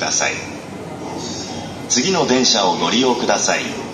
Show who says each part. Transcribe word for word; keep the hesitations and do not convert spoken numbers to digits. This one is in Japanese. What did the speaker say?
Speaker 1: ださい。次の電車をご利用ください。